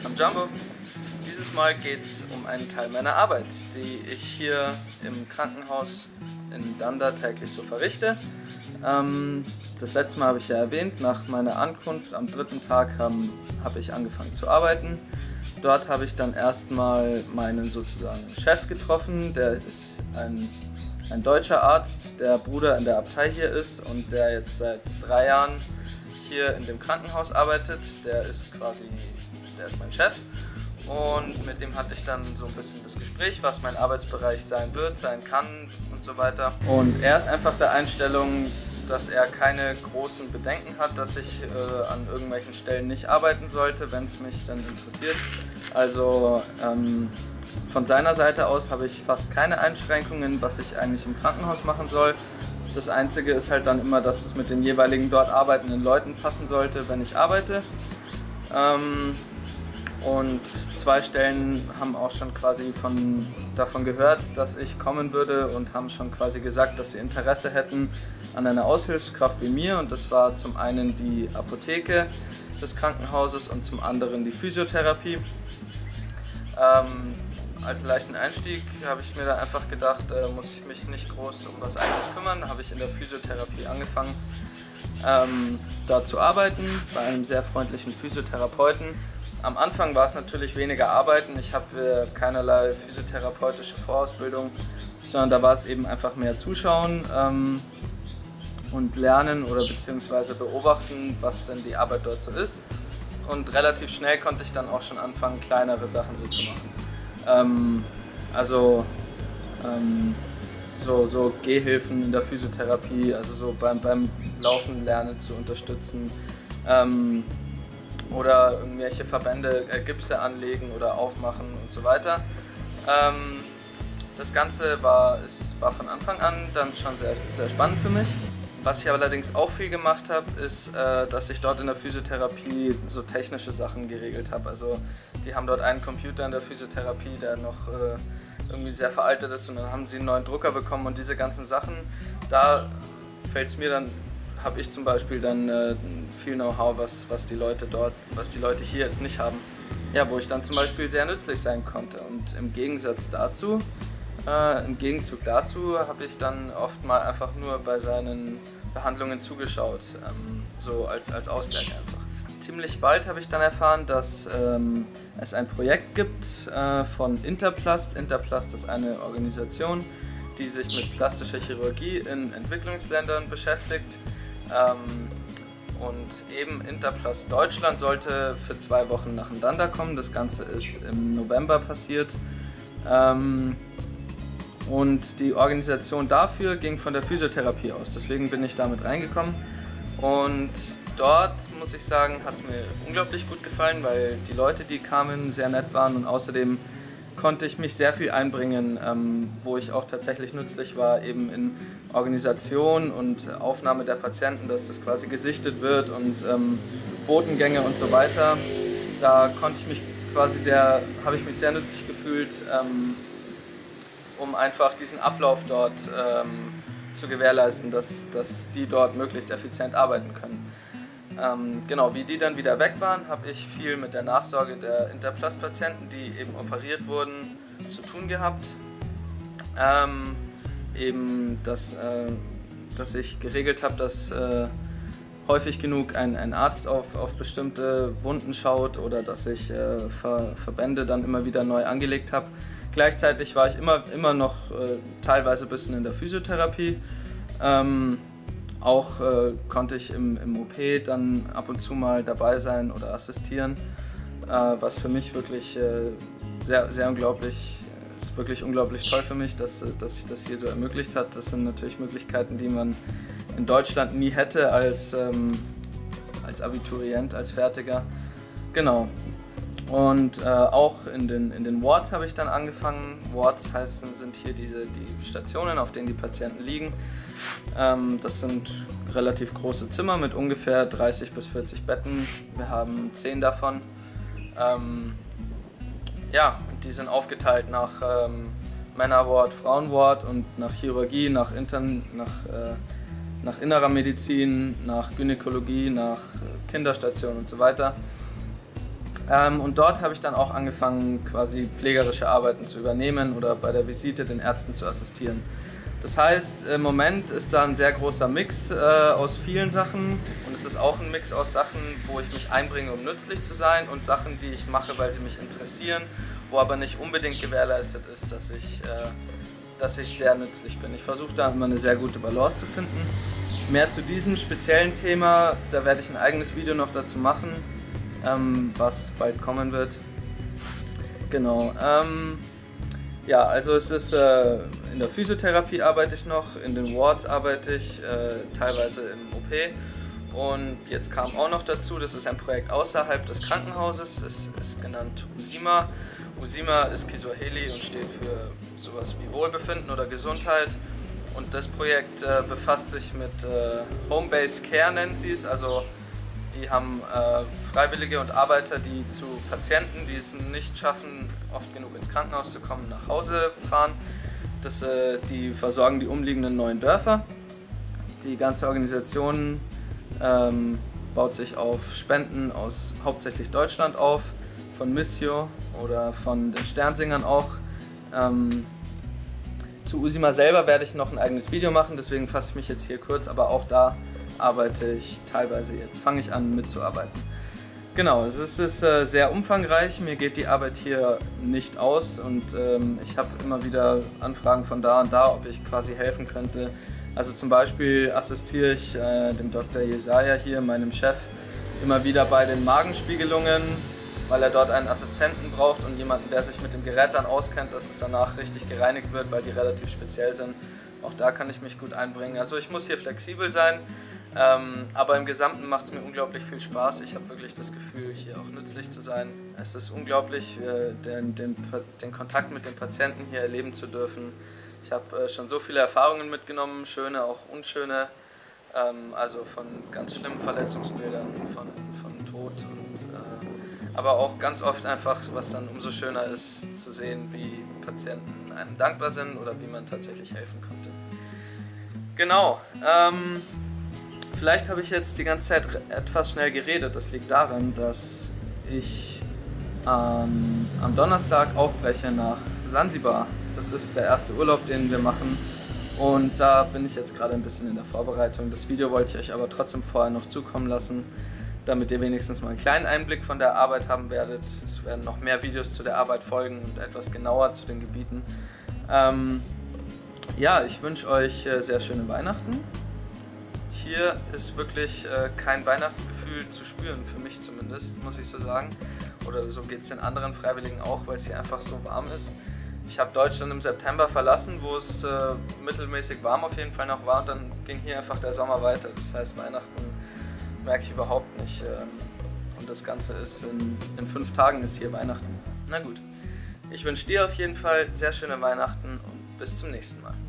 am Jumbo. Dieses Mal geht es um einen Teil meiner Arbeit, die ich hier im Krankenhaus in Danda täglich so verrichte. Das letzte Mal habe ich ja erwähnt, nach meiner Ankunft am 3. Tag habe ich angefangen zu arbeiten. Dort habe ich dann erstmal meinen sozusagen Chef getroffen, der ist ein deutscher Arzt, der Bruder in der Abtei hier ist und der jetzt seit 3 Jahren hier in dem Krankenhaus arbeitet. Der ist mein Chef und mit dem hatte ich dann so ein bisschen das Gespräch, was mein Arbeitsbereich sein wird, sein kann und so weiter. Und er ist einfach der Einstellung, dass er keine großen Bedenken hat, dass ich an irgendwelchen Stellen nicht arbeiten sollte, wenn es mich dann interessiert. Also von seiner Seite aus habe ich fast keine Einschränkungen, was ich eigentlich im Krankenhaus machen soll. Das Einzige ist halt dann immer, dass es mit den jeweiligen dort arbeitenden Leuten passen sollte, wenn ich arbeite. Und 2 Stellen haben auch schon quasi davon gehört, dass ich kommen würde und haben schon quasi gesagt, dass sie Interesse hätten an einer Aushilfskraft wie mir. Und das war zum einen die Apotheke des Krankenhauses und zum anderen die Physiotherapie. Als leichten Einstieg habe ich mir dann einfach gedacht, muss ich mich nicht groß um was eigenes kümmern. Da habe ich in der Physiotherapie angefangen, dort zu arbeiten, bei einem sehr freundlichen Physiotherapeuten. Am Anfang war es natürlich weniger Arbeiten, ich habe keinerlei physiotherapeutische Vorausbildung, sondern da war es eben einfach mehr Zuschauen und lernen oder beziehungsweise beobachten, was denn die Arbeit dort so ist. Und relativ schnell konnte ich dann auch schon anfangen, kleinere Sachen so zu machen. So Gehhilfen in der Physiotherapie, also so beim Laufen lernen zu unterstützen. Oder irgendwelche Verbände, Gipse anlegen oder aufmachen und so weiter. Das Ganze war von Anfang an dann schon sehr, sehr spannend für mich. Was ich allerdings auch viel gemacht habe, ist, dass ich dort in der Physiotherapie so technische Sachen geregelt habe. Also die haben dort einen Computer in der Physiotherapie, der noch irgendwie sehr veraltet ist, und dann haben sie einen neuen Drucker bekommen und diese ganzen Sachen. Da fällt es mir dann, habe ich zum Beispiel dann viel Know-how, was die Leute hier jetzt nicht haben. Ja, wo ich dann zum Beispiel sehr nützlich sein konnte. Und im Gegenzug dazu habe ich dann oft mal einfach nur bei seinen Behandlungen zugeschaut, so als Ausgleich einfach. Ziemlich bald habe ich dann erfahren, dass es ein Projekt gibt von Interplast. Interplast ist eine Organisation, die sich mit plastischer Chirurgie in Entwicklungsländern beschäftigt. Und eben Interplast Deutschland sollte für 2 Wochen nach Ndanda kommen. Das Ganze ist im November passiert. Und die Organisation dafür ging von der Physiotherapie aus. Deswegen bin ich damit reingekommen. Und dort, muss ich sagen, hat es mir unglaublich gut gefallen, weil die Leute, die kamen, sehr nett waren, und außerdem konnte ich mich sehr viel einbringen, wo ich auch tatsächlich nützlich war, eben in Organisation und Aufnahme der Patienten, dass das quasi gesichtet wird, und Botengänge und so weiter. Da habe ich mich sehr nützlich gefühlt, um einfach diesen Ablauf dort zu gewährleisten, dass die dort möglichst effizient arbeiten können. Genau, wie die dann wieder weg waren, habe ich viel mit der Nachsorge der Interplast-Patienten, die eben operiert wurden, zu tun gehabt. Dass ich geregelt habe, dass häufig genug ein Arzt auf bestimmte Wunden schaut, oder dass ich Verbände dann immer wieder neu angelegt habe. Gleichzeitig war ich immer noch teilweise ein bisschen in der Physiotherapie. Auch konnte ich im OP dann ab und zu mal dabei sein oder assistieren, was für mich wirklich sehr unglaublich ist, wirklich unglaublich toll für mich, dass sich das hier so ermöglicht hat. Das sind natürlich Möglichkeiten, die man in Deutschland nie hätte als Abiturient, als Fertiger. Genau. Und auch in den Wards habe ich dann angefangen. Wards sind hier die Stationen, auf denen die Patienten liegen. Das sind relativ große Zimmer mit ungefähr 30 bis 40 Betten. Wir haben 10 davon. Ja, die sind aufgeteilt nach Männerward, Frauenward und nach Chirurgie, nach innerer Medizin, nach Gynäkologie, nach Kinderstation und so weiter. Und dort habe ich dann auch angefangen, quasi pflegerische Arbeiten zu übernehmen oder bei der Visite den Ärzten zu assistieren. Das heißt, im Moment ist da ein sehr großer Mix aus vielen Sachen und es ist auch ein Mix aus Sachen, wo ich mich einbringe, um nützlich zu sein, und Sachen, die ich mache, weil sie mich interessieren, wo aber nicht unbedingt gewährleistet ist, dass ich sehr nützlich bin. Ich versuche da immer eine sehr gute Balance zu finden. Mehr zu diesem speziellen Thema, da werde ich ein eigenes Video noch dazu machen, was bald kommen wird. Genau. Ja, also es ist in der Physiotherapie arbeite ich noch, in den Wards arbeite ich, teilweise im OP, und jetzt kam auch noch dazu, das ist ein Projekt außerhalb des Krankenhauses, es ist genannt Uzima. Uzima ist Kiswahili und steht für sowas wie Wohlbefinden oder Gesundheit, und das Projekt befasst sich mit Home-Based Care, nennen sie es, also die haben Freiwillige und Arbeiter, die zu Patienten, die es nicht schaffen, oft genug ins Krankenhaus zu kommen, nach Hause fahren. Die versorgen die umliegenden 9 Dörfer. Die ganze Organisation baut sich auf Spenden aus hauptsächlich Deutschland auf, von Missio oder von den Sternsingern auch. Zu Uzima selber werde ich noch ein eigenes Video machen, deswegen fasse ich mich jetzt hier kurz, aber auch da arbeite ich teilweise jetzt, fange ich an mitzuarbeiten. Genau, es ist sehr umfangreich, mir geht die Arbeit hier nicht aus, und ich habe immer wieder Anfragen von da und da, ob ich quasi helfen könnte. Also zum Beispiel assistiere ich dem Dr. Jesaja hier, meinem Chef, immer wieder bei den Magenspiegelungen, weil er dort einen Assistenten braucht und jemanden, der sich mit dem Gerät dann auskennt, dass es danach richtig gereinigt wird, weil die relativ speziell sind. Auch da kann ich mich gut einbringen. Also ich muss hier flexibel sein, aber im Gesamten macht es mir unglaublich viel Spaß. Ich habe wirklich das Gefühl, hier auch nützlich zu sein. Es ist unglaublich, den Kontakt mit den Patienten hier erleben zu dürfen. Ich habe schon so viele Erfahrungen mitgenommen, schöne, auch unschöne, also von ganz schlimmen Verletzungsbildern, von Tod, aber auch ganz oft einfach, was dann umso schöner ist, zu sehen, wie Patienten einem dankbar sind oder wie man tatsächlich helfen konnte. Genau. Vielleicht habe ich jetzt die ganze Zeit etwas schnell geredet. Das liegt daran, dass ich am Donnerstag aufbreche nach Sansibar. Das ist der erste Urlaub, den wir machen, und da bin ich jetzt gerade ein bisschen in der Vorbereitung. Das Video wollte ich euch aber trotzdem vorher noch zukommen lassen, damit ihr wenigstens mal einen kleinen Einblick von der Arbeit haben werdet. Es werden noch mehr Videos zu der Arbeit folgen und etwas genauer zu den Gebieten. Ja, ich wünsche euch sehr schöne Weihnachten. Hier ist wirklich kein Weihnachtsgefühl zu spüren, für mich zumindest, muss ich so sagen. Oder so geht es den anderen Freiwilligen auch, weil es hier einfach so warm ist. Ich habe Deutschland im September verlassen, wo es mittelmäßig warm auf jeden Fall noch war, und dann ging hier einfach der Sommer weiter. Das heißt, Weihnachten merke ich überhaupt nicht, und das Ganze ist in 5 Tagen ist hier Weihnachten. Na gut, ich wünsche dir auf jeden Fall sehr schöne Weihnachten und bis zum nächsten Mal.